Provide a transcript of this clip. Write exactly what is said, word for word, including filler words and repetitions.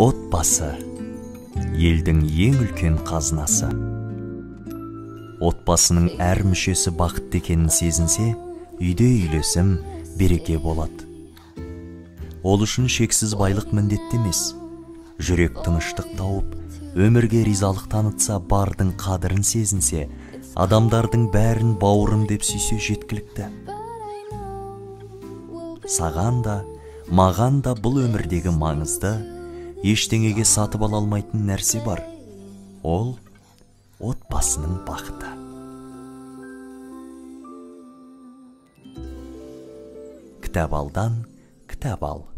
Отбасы елдің ең үлкен қазынасы. Отбасының әр мүшесі бақытты екенін сезінсе, үйде үйлесім, береке болады. Ол үшін шексіз байлық міндетті емес. Жүрек тыныштық тауып, өмірге ризалық танытса, бардың қадірін сезінсе, адамдардың бәрін бауырым деп сүйсе жеткілікті. Саған да, маған да бұл өмірдегі маңызды, ештеңеге сатып ала алмайтын нәрсе бар. Ол отбасының бақыты. Кітап алдан кітап ал.